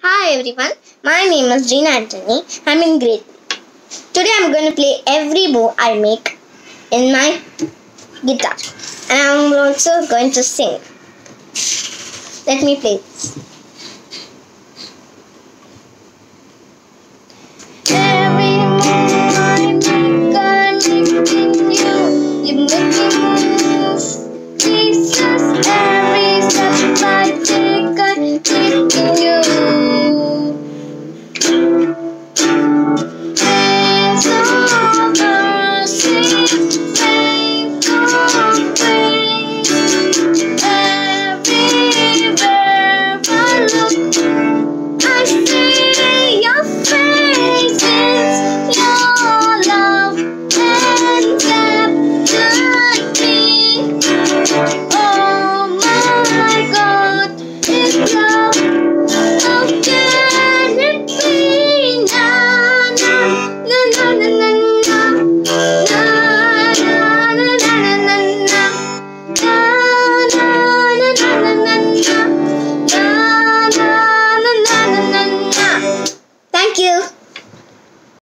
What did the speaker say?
Hi everyone, my name is Gina Anthony. I'm in grade 3. Today I'm going to play every bow I make in my guitar. And I'm also going to sing. Let me play this.